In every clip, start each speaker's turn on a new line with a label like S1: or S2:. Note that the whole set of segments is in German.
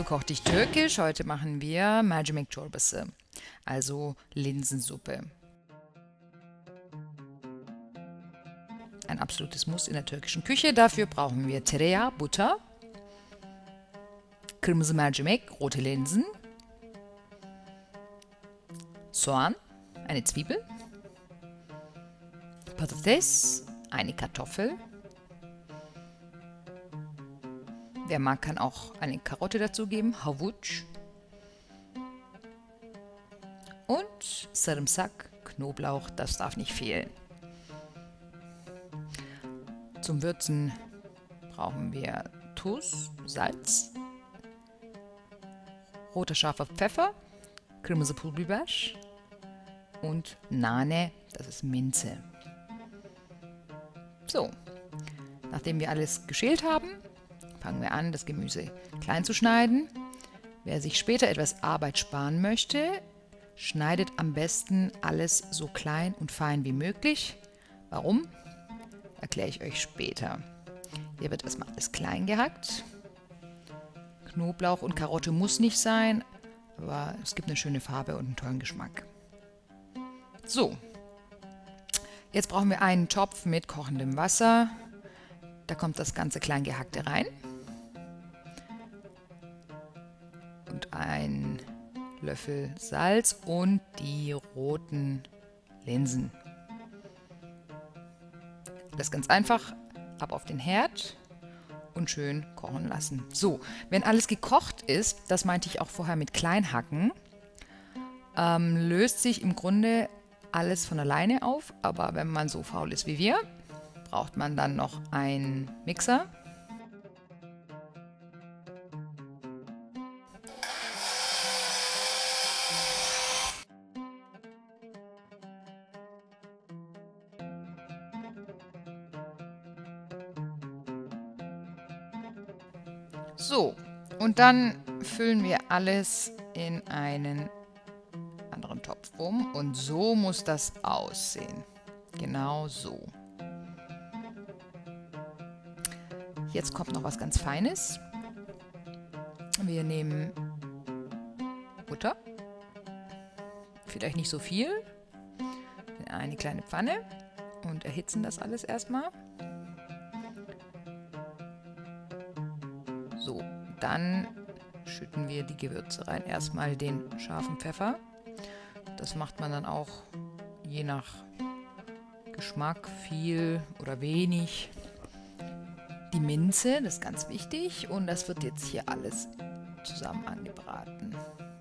S1: zu Koch dich türkisch. Heute machen wir Mercimek çorbası, also Linsensuppe. Ein absolutes Muss in der türkischen Küche. Dafür brauchen wir Tereyağı, Butter, kırmızı mercimek, rote Linsen, Soğan, eine Zwiebel, Patates, eine Kartoffel. Wer mag, kann auch eine Karotte dazugeben, Havuç und Sarımsak, Knoblauch, das darf nicht fehlen. Zum Würzen brauchen wir Tuz, Salz, roter scharfer Pfeffer, kırmızı pul biber und Nane, das ist Minze. So, nachdem wir alles geschält haben, fangen wir an, das Gemüse klein zu schneiden. Wer sich später etwas Arbeit sparen möchte, schneidet am besten alles so klein und fein wie möglich. Warum? Erkläre ich euch später. Hier wird erstmal alles klein gehackt. Knoblauch und Karotte muss nicht sein, aber es gibt eine schöne Farbe und einen tollen Geschmack. So, jetzt brauchen wir einen Topf mit kochendem Wasser. Da kommt das ganze klein gehackte rein. Und ein Löffel Salz und die roten Linsen. Das ist ganz einfach, ab auf den Herd und schön kochen lassen. So, wenn alles gekocht ist, das meinte ich auch vorher mit Kleinhacken, löst sich im Grunde alles von alleine auf, aber wenn man so faul ist wie wir, braucht man dann noch einen Mixer. So, und dann füllen wir alles in einen anderen Topf um und so muss das aussehen. Genau so. Jetzt kommt noch was ganz Feines. Wir nehmen Butter, vielleicht nicht so viel, in eine kleine Pfanne und erhitzen das alles erstmal. So, dann schütten wir die Gewürze rein. Erstmal den scharfen Pfeffer. Das macht man dann auch je nach Geschmack, viel oder wenig. Die Minze, das ist ganz wichtig. Und das wird jetzt hier alles zusammen angebraten.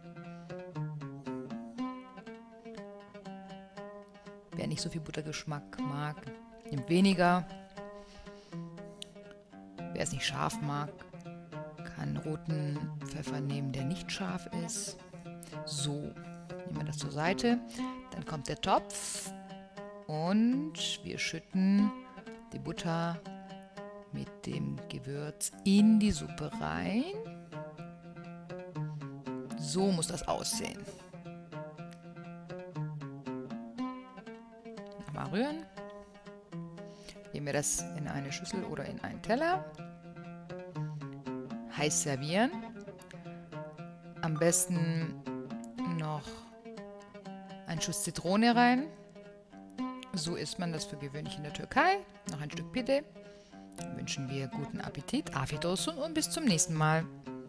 S1: Wer nicht so viel Buttergeschmack mag, nimmt weniger. Wer es nicht scharf mag, kann roten Pfeffer nehmen, der nicht scharf ist. So, nehmen wir das zur Seite. Dann kommt der Topf und wir schütten die Butter mit dem Gewürz in die Suppe rein. So muss das aussehen. Nochmal rühren. Geben wir das in eine Schüssel oder in einen Teller. Heiß servieren. Am besten noch ein Schuss Zitrone rein. So isst man das für gewöhnlich in der Türkei. Noch ein Stück Pide. Dann wünschen wir guten Appetit, Afiyet olsun und bis zum nächsten Mal.